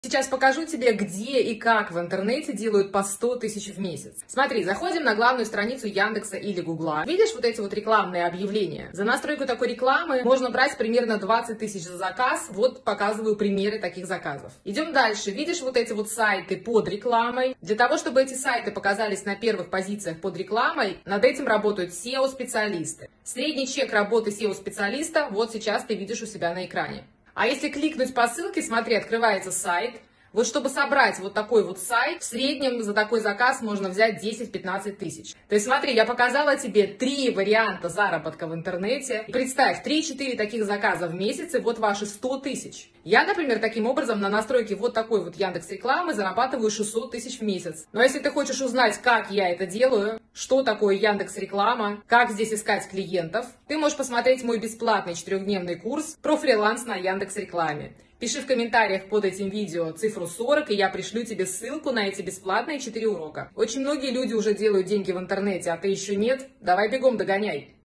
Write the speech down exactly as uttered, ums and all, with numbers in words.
Сейчас покажу тебе, где и как в интернете делают по сто тысяч в месяц. Смотри, заходим на главную страницу Яндекса или Гугла. Видишь вот эти вот рекламные объявления? За настройку такой рекламы можно брать примерно двадцать тысяч за заказ. Вот показываю примеры таких заказов. Идем дальше. Видишь вот эти вот сайты под рекламой? Для того, чтобы эти сайты показались на первых позициях под рекламой, над этим работают сео-специалисты. Средний чек работы сео-специалиста вот сейчас ты видишь у себя на экране. А если кликнуть по ссылке, смотри, открывается сайт. Вот чтобы собрать вот такой вот сайт, в среднем за такой заказ можно взять десять-пятнадцать тысяч. То есть смотри, я показала тебе три варианта заработка в интернете. Представь, три-четыре таких заказа в месяц, и вот ваши сто тысяч. Я, например, таким образом на настройке вот такой вот Яндекс.Рекламы зарабатываю шестьсот тысяч в месяц. Но если ты хочешь узнать, как я это делаю, что такое Яндекс.Реклама, как здесь искать клиентов, ты можешь посмотреть мой бесплатный четырехдневный курс про фриланс на Яндекс.Рекламе. Пиши в комментариях под этим видео цифру сорок, и я пришлю тебе ссылку на эти бесплатные четыре урока. Очень многие люди уже делают деньги в интернете, а ты еще нет. Давай бегом догоняй.